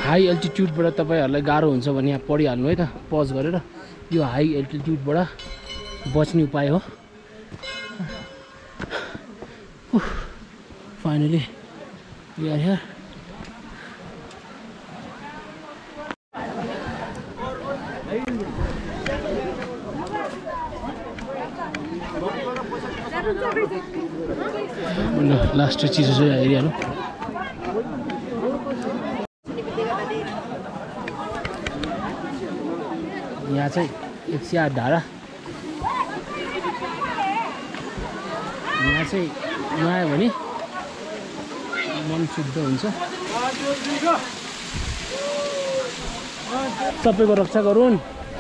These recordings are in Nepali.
हाई एल्टिट्युडबाट तपाईहरुलाई गाह्रो हुन्छ भने यहाँ पढिहाल्नु है त पज गरेर यो हाई एल्टिट्युडबाट बच्ने उपाय हो finally we are here last चिज चाहिँ हेरिहाल्नु यहाँ चाहिँ 108 धारा यहाँ चाहिँ नआयो भने मन शुद्ध हुन्छ सबैको रक्षा गरून्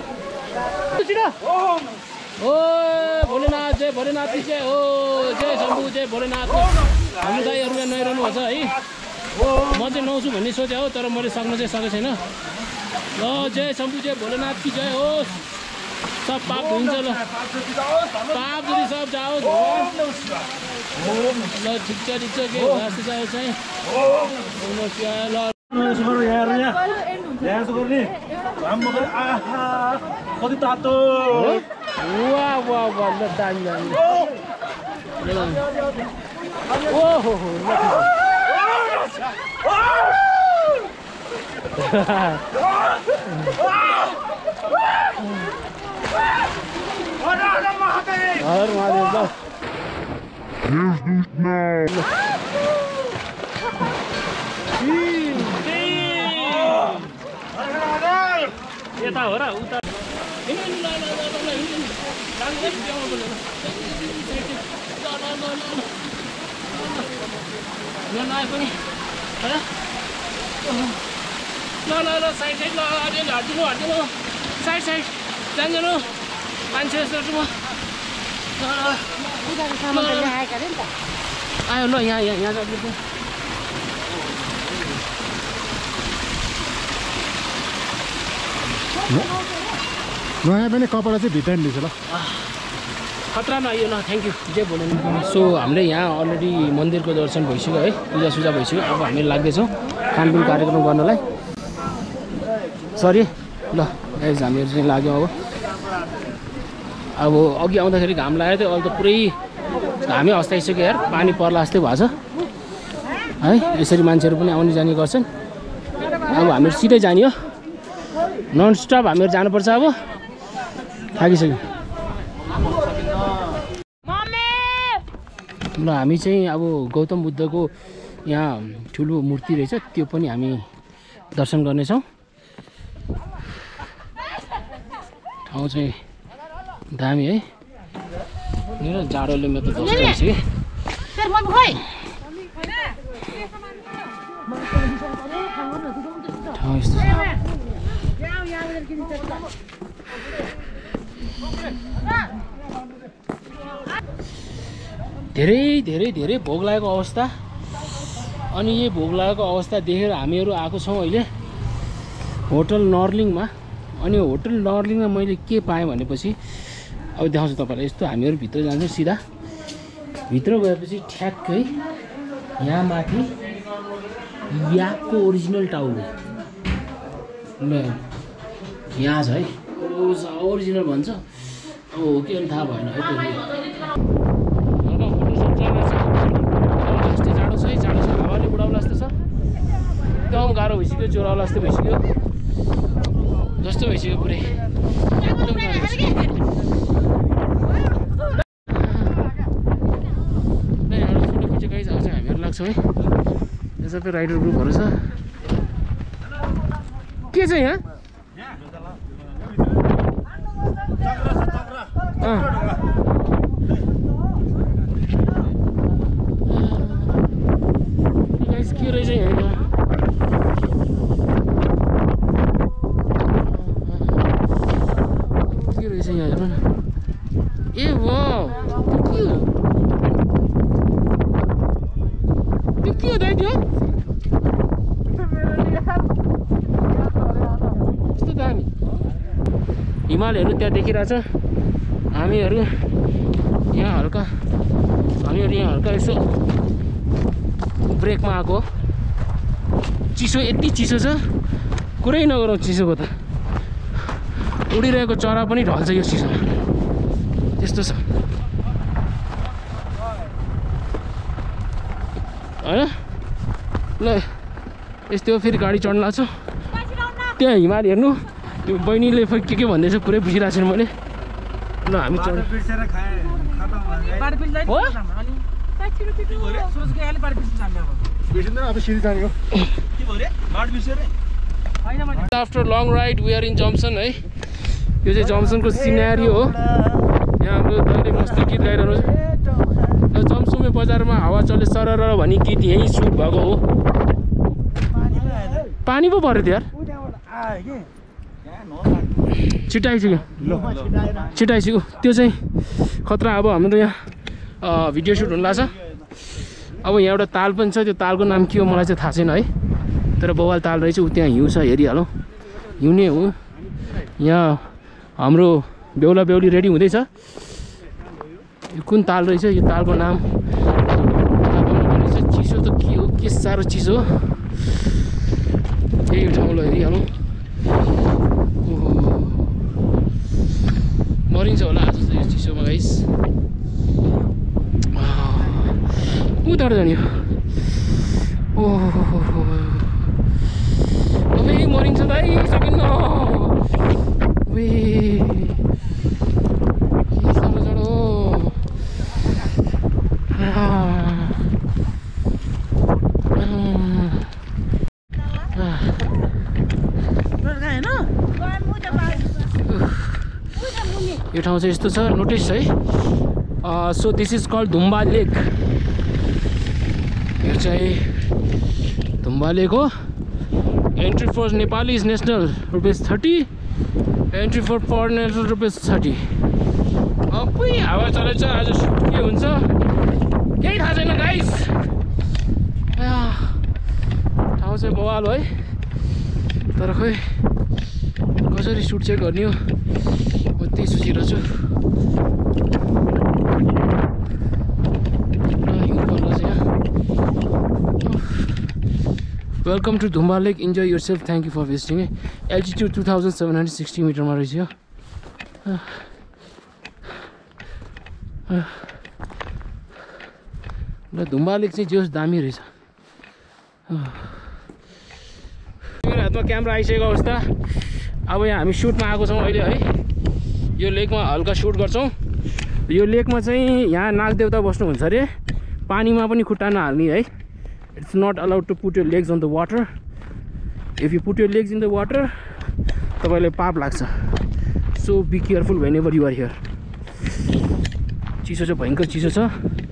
ओ भोलेनाथ जय भोलेनाथ जय हो जय शम्भु जय भोलेनाथ हाम्रो दाइहरु यहाँ नहिरहनु भएको छ है म चाहिँ नआउँछु भन्ने सोचे हो तर मैले सक्न चाहिँ सकेको छैन ल जय शम्भु जय भोलेनाथ की जय होस् सब पाप हुन्छ ल पाप जति सब जाओस् ल ठिक छ के रास्ता जाओ चाहिँ ल कति तातो वाह वाह वाह ल दामी दामी ओहो हो हर महादेव यता हो र उता ल साइड साइड ल हटिदिनु साइड साइड जान्छु मान्छे जस्तो छु म आयो ल यहाँ नयाँ पनि कपडा चाहिँ भित्र लिन्छ ल खतरा नआइयो ल थ्याङ्क यू जय भोलेनाथ सो हामीले यहाँ अलरेडी मन्दिरको दर्शन भइसक्यो है पूजासुजा भइसक्यो अब हामी लाग्दैछौँ खानपिन कार्यक्रम गर्नलाई सरी ल गाइस हामीहरू चाहिँ लाग्यौँ अब अघि आउँदाखेरि घाम लाग्यो थियो अहिले त पुरै घामै अस्ताइसक्यो यार पानी पर्ला जस्तै भएको छ है यसरी मान्छेहरू पनि आउने जाने गर्छन् अब हामीहरू सिधै जाने हो नन स्टप हामीहरू जानुपर्छ अब थाकिसक्यो ल हामी चाहिँ अब गौतम बुद्धको यहाँ ठुलो मूर्ति रहेछ त्यो पनि हामी दर्शन गर्नेछौँ ठाउँ चाहिँ दामी है मेरो जाडोले मेरो त दर्शन भइसक्यो ठाउँ यस्तो छ धेरै धेरै धेरै भोग लागेको अवस्था अनि यो भोग लागेको अवस्था देखेर हामीहरू आएको छौँ अहिले होटल नर्लिङमा अनि होटल नर्लिङमा मैले के पाएँ भनेपछि अब देखाउँछु तपाईँलाई यस्तो हामीहरू भित्र जान्छौँ सिधा भित्र गएपछि ठ्याक्कै यहाँ माथि याकको ओरिजिनल टाउको ल यहाँ छ है ओरिजिनल भन्छ अब हो कि अनि थाहा भएन है त्यो जाडो छ है जाडो छ हावाले उडाउला जस्तो छ एकदम गाह्रो भइसक्यो ज्वरोला जस्तो भइसक्यो जस्तो भइसक्यो पुरै एकदम गाह्रो भइसक्यो फोटो खिचेको गाइस आउँछ हामीहरू लाग्छौँ है यो सबै राइडर ग्रुपहरू छ के छ यहाँ के रहेछ यहाँ के रहेछ यहाँ हेर्नु न ए वाउ त्यो के हो दाइ त्यो कस्तो दामी हिमालहरू त्यहाँ देखिरहेछ हामीहरू यहाँ हल्का यसो ब्रेकमा आएको चिसो यति चिसो छ कुरै नगरौँ चिसोको त उडिरहेको चरा पनि ढल्छ यो चिसोमा त्यस्तो छ हैन ल यस्तै हो फेरि गाडी चढ्न लाग्छ त्यहाँ हिमाल हेर्नु त्यो बहिनीले फेरि के भन्दैछ पुरै बुझिरहेको छैन मैले ल हामी चढ्नु after long ride we are in जम्सन है यो चाहिँ जम्सनको सिनेरियो हो यहाँ हाम्रो दाइले मस्त गीत गाइरहनु छ जम्सुमे बजारमा हावा चले सरर भन्ने गीत यहीँ सुट भएको हो पानी पो पऱ्यो त्यो यार छिटो आइसक्यो त्यो चाहिँ खतरा अब हाम्रो यहाँ भिडियो सुट हुनु लाग्छ अब यहाँ एउटा ताल पनि छ त्यो तालको नाम के हो मलाई चाहिँ थाहा छैन है तर बवाल ताल रहेछ ऊ त्यहाँ हिउँ छ हेरिहालौँ हिउँने हो यहाँ हाम्रो बेहुला बेहुली रेडी हुँदैछ यो कुन ताल रहेछ यो तालको नाम चिसो त के हो के साह्रो चिसो हो यही ठाउँलाई हेरिहालौँ मरिन्छ होला आज यो चिसोमा गाइस उतार जाने ओहो अबे मरिन्छ दाइ सकिन्न वे के साह्रो जाडो यो ठाउँ चाहिँ यस्तो छ नोटिस है so this is called Dhumba lake यो चाहिँ धुम्बा लेक हो entry for Nepali is national ₹30 entry for foreigner ₹30 अबै हावा चलेछ आज के हुन्छ केही थाहा छैन गाइस ठाउँ चाहिँ बवाल हो है तर खोइ कसरी सुट चाहिँ गर्ने हो म त्यही सोचिरहेको छु welcome to Dhumba lake enjoy yourself thank you for visiting altitude 2760 मिटरमा रहेछ यो र धुम्बा लेक चाहिँ जे होस् दामी रहेछ मेरो हातमा क्यामेरा आइसकेको अवस्था अब यहाँ हामी सुटमा आएको छौँ अहिले है यो लेकमा हल्का सुट गर्छौँ यो लेकमा चाहिँ यहाँ नागदेवता बस्नुहुन्छ अरे पानीमा पनि खुट्टा नहाल्ने है it's not allowed to put your legs on the water if you put your legs in the water तपाईँलाई पाप लाग्छ so be careful whenever you are here चिसो चाहिँ भयङ्कर चिसो छ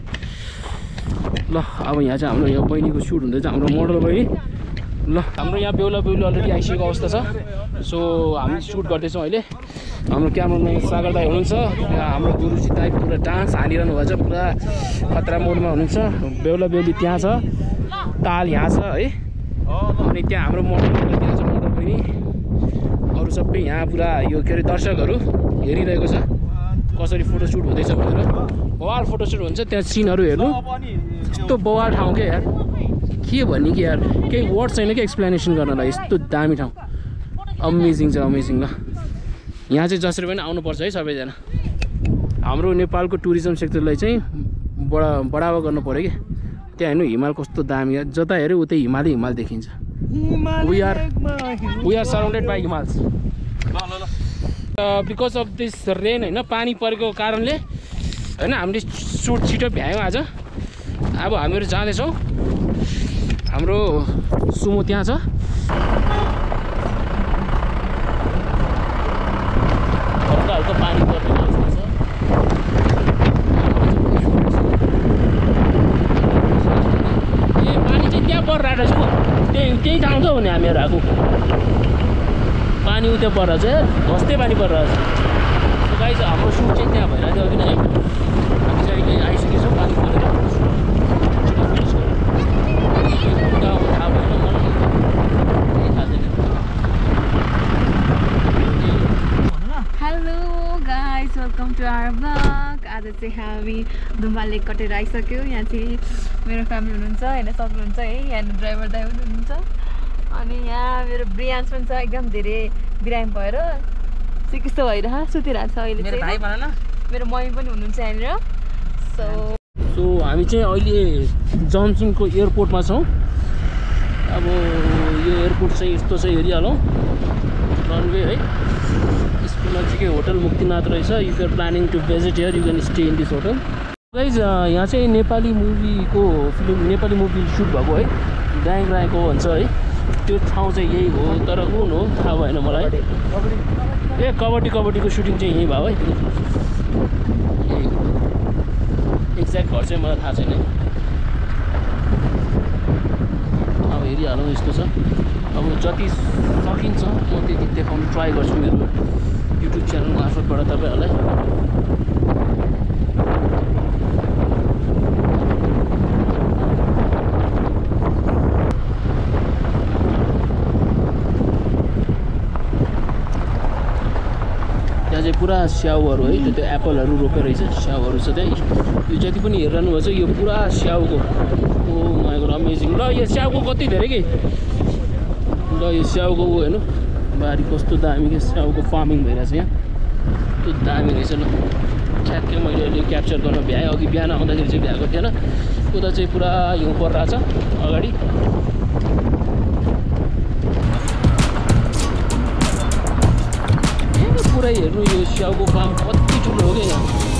ल अब यहाँ चाहिँ हाम्रो यहाँ बहिनीको सुट हुँदैछ हाम्रो मोडल बहिनी ल हाम्रो यहाँ बेहुला बेहुली अलरेडी आइसकेको अवस्था छ सो हामी सुट गर्दैछौँ अहिले हाम्रो क्यामराम्यान सागर दाई हुनुहुन्छ हाम्रो गुरुजी दाई पुरा डान्स हालिरहनु भएको छ पुरा खतरा मोडमा हुनुहुन्छ बेहुला बेहुली त्यहाँ छ ताल यहाँ छ है अनि त्यहाँ हाम्रो मोडल त्यहाँ छ मोडल बहिनी अरू सबै यहाँ पुरा यो के अरे दर्शकहरू हेरिरहेको छ कसरी फोटोसुट हुँदैछ भनेर बवाल फोटोसुट हुन्छ त्यहाँ सिनहरू हेर्नु यस्तो बवाल ठाउँ क्या यार के भन्ने कि यार केही वर्ड छैन क्या एक्सप्लेनेसन गर्नलाई यस्तो दामी ठाउँ अमेजिङ छ अमेजिङ ल यहाँ चाहिँ जसरी पनि आउनुपर्छ है सबैजना हाम्रो नेपालको टुरिज्म सेक्टरलाई चाहिँ बढावा गर्नु पऱ्यो कि त्यहाँ हेर्नु हिमाल कस्तो दामी जता हेऱ्यो उतै हिमालै हिमाल देखिन्छ we are surrounded by Himals because of this rain होइन पानी परेको कारणले होइन हामीले सुट छिटो भ्यायौँ आज अब हामीहरू जाँदैछौँ हाम्रो सुमो त्यहाँ छ हल्का हल्का पानी पर्ने अवस्था छ ए पानी चाहिँ त्यहाँ परिरहेको छु त्यही ठाउँ छ भने हामीहरू आएको पानी उता परिरहेको छ घस्दै पानी परिरहेको छ गाइस हाम्रो सुट चाहिँ त्यहाँ भइरहेको थियो अघि नै हामी चाहिँ अहिले आइसकेछौँ पानी परेर hello guys welcome to our blog आज चाहिँ हामी धुम्बा लेक कटेर आइसक्यो यहाँ चाहिँ मेरो फ्यामिली हुनुहुन्छ हेर्न सक्नुहुन्छ है यहाँ ड्राइभर दाइ हुनुहुन्छ मेरो ब्रियान्स पनि छ एकदम धेरै बिरामी भएर चिकित्सा भइरहेको सुतिरहेको छ अहिले मेरो भाइ भन न मेरो मम्मी पनि हुनुहुन्छ यहाँनिर सो हामी चाहिँ अहिले जमसिङको एयरपोर्टमा छौँ अब यो एयरपोर्ट चाहिँ यस्तो चाहिँ हेरिहालौँ रनवे है यसको नजिकै होटल मुक्तिनाथ रहेछ if you're planning to visit here you can stay in this hotel guys यहाँ चाहिँ नेपाली मुभी सुट भएको है ड्याङ राएको भन्छ है त्यो ठाउँ चाहिँ यही हो तर कुन हो थाहा भएन मलाई ए कबड्डीको सुटिङ चाहिँ यहीँ भयो है यही एक्ज्याक्ट घर चाहिँ मलाई थाहा छैन अब हेरिहालौँ यस्तो छ अब जति सकिन्छ म त्यति देखाउनु ट्राई गर्छु मेरो युट्युब च्यानल मार्फतबाट तपाईँहरूलाई त्यहाँ चाहिँ पुरा स्याउहरू है त्यो एप्पलहरू रोपेर रहेछ स्याउहरू छ त्यहाँ यो जति पनि हेरिरहनु भएको छ यो पुरा स्याउको ओ माइ गॉड अमेजिङ ल यो स्याउको कति धेरै कि ल यो स्याउको ऊ हेर्नु बारी कस्तो दामी के स्याउको फार्मिङ भइरहेछ यहाँ त्यो दामी रहेछ ल ठ्याक्कै मैले अहिले क्याप्चर गर्न भ्याएँ अघि बिहान आउँदाखेरि चाहिँ भ्याएको थिएन उता चाहिँ पुरा हिउँ परिरहेछ अगाडि पुरै हेर्नु यो स्याउको फार्म कति ठुलो हो क्या यहाँ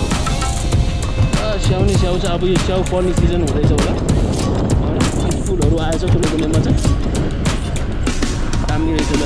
स्याउ नै स्याउ छ अब यो स्याउ पर्ने सिजन हुँदैछ होला होइन फुलहरू आएछ कुनै कुनैमा चाहिँ दामी रहेछ ल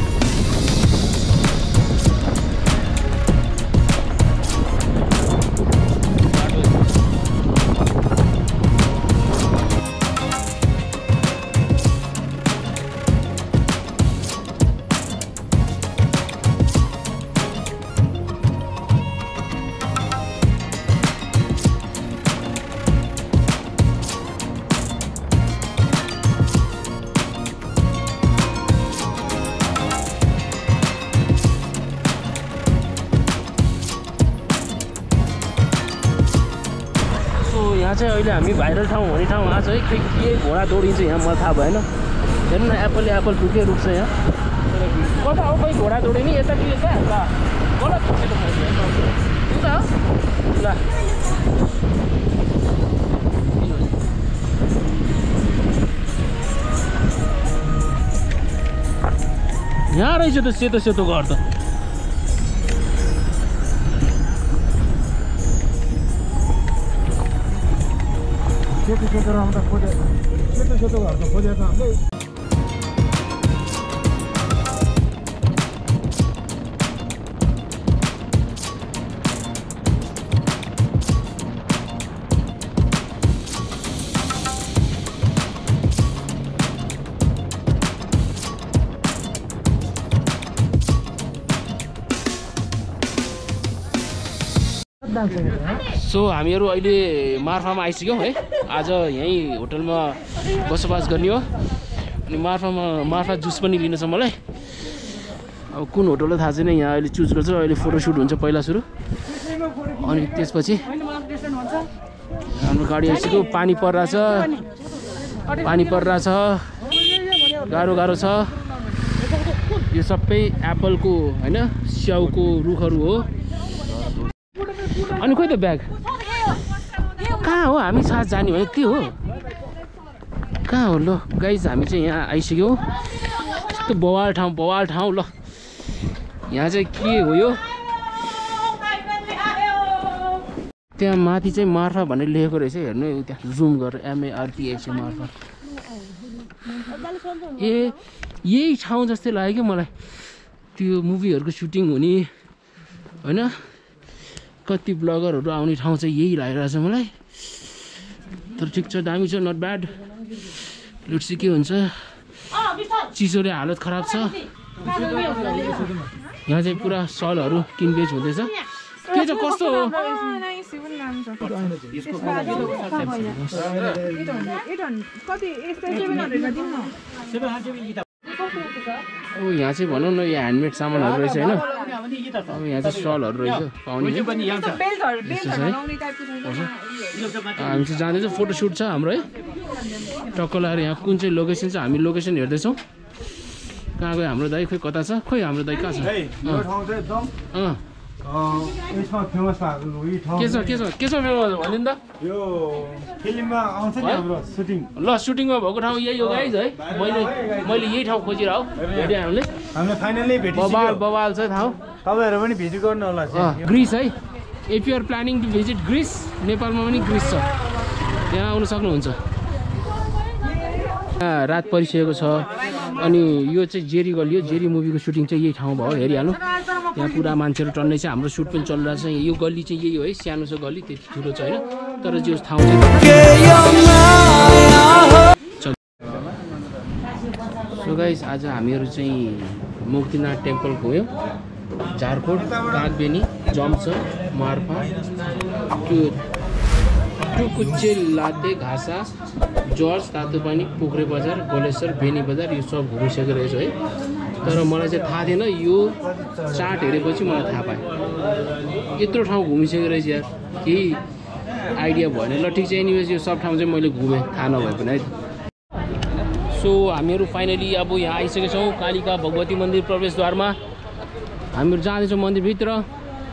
यहाँ चाहिँ अहिले हामी भाइरल ठाउँ हुने ठाउँ आएको छ है के घोडा दौडिन्छ यहाँ मलाई थाहा भएन हेर्नु न एप्पल ठुकै रुख्छ यहाँ कता हो खै घोडा दौडे नि यता कि यता ल गलत उता ल यहाँ रहेछ त सेतो सेतो घर त सेतो राम्रो खोजे सेतो घर त खोजेको हामीले सो हामीहरू अहिले मार्फामा आइसक्यौँ है आज यहीँ होटलमा बसोबास गर्ने हो अनि मार्फा जुस पनि लिनु छ मलाई अब कुन होटल हो थाहा छैन यहाँ अहिले चुज गर्छु अहिले फोटोसुट हुन्छ पहिला सुरु अनि त्यसपछि हाम्रो गाडी आइसक्यो पानी परिरहेछ गाह्रो छ यो सबै एप्पलको होइन स्याउको रुखहरू हो अनि खोइ त ब्याग कहाँ हो हामी साथ जाने भने के हो कहाँ हो ल गाइज हामी चाहिँ यहाँ आइसक्यौँ यस्तो बवाल ठाउँ ल यहाँ चाहिँ के हो यो त्यहाँ माथि चाहिँ मार्फा भनेर लेखेको रहेछ हेर्नु त्यहाँ जुम गरेर MARPH मार्फा ए यही ठाउँ जस्तै लाग्यो क्या मलाई त्यो मुभीहरूको सुटिङ हुने होइन कति ब्लगरहरू आउने ठाउँ चाहिँ यही लागिरहेछ मलाई तर ठिक छ दामी छ नट ब्याड लेट्स सी के हुन्छ चिसोले हालत खराब छ यहाँ चाहिँ पुरा सलहरू किनबेच हुँदैछ के छ कस्तो हो अब यहाँ चाहिँ भनौँ न यो ह्यान्डमेड सामानहरू रहेछ होइन अब यहाँ चाहिँ स्टलहरू रहेछ पाउने हामी चाहिँ जाँदैछौँ फोटोसुट छ हाम्रो है टक्क लगाएर यहाँ कुन चाहिँ लोकेसन छ हामी लोकेसन हेर्दैछौँ कहाँ गयो हाम्रो दाइ खोइ कता छ खोइ हाम्रो दाइ कहाँ छ यो ठाउँ चाहिँ एकदम यसमा फेमस भएको यो ठाउँ के छ फेमस भनिदिनु त यो फिल्ममा आउँछ नि हाम्रो सुटिङ ल सुटिङमा भएको ठाउँ यही हो गाइज है मैले यही ठाउँ खोजिरह भेट्यो हामीले फाइनली भेटिसक्यो बवाल छ ठाउँ तपाईँहरू पनि भिजिट गर्नु होला ग्रिस है if you are planning to visit Greece नेपालमा पनि ग्रिस छ त्यहाँ आउनु सक्नुहुन्छ रात परिसकेको छ अनि यो चाहिँ जेरी गल्ली हो जेरी मुभीको सुटिङ चाहिँ यही ठाउँ भयो हेरिहाल्नु त्यहाँ पुरा मान्छेहरू टन्नै छ हाम्रो सुट पनि चलिरहेको छ यो गल्ली चाहिँ यही हो है सानो छ गल्ली त्यति ठुलो छ होइन तर जो ठाउँ चाहिँ सो गाइस आज हामीहरू चाहिँ मुक्तिनाथ टेम्पल गयौँ झारखोट कागबेनी जम्स मार्फा टुकुचे लाते घाँसा जर्ज तातोपानी पोखरे बजार गोलेश्वर बेनी बजार यो सब घुमिसकेको रहेछु है तर मलाई चाहिँ थाहा थिएन यो चार्ट हेरेपछि मलाई थाहा पाएँ यत्रो ठाउँ घुमिसकेको रहेछ यार केही आइडिया भएन ल ठिक छ एनिवेज यो सब ठाउँ चाहिँ मैले घुमेँ थाहा नभए पनि है सो हामीहरू फाइनली अब यहाँ आइसकेका छौँ कालिका भगवती मन्दिर प्रवेशद्वारमा हामीहरू जाँदैछौँ मन्दिरभित्र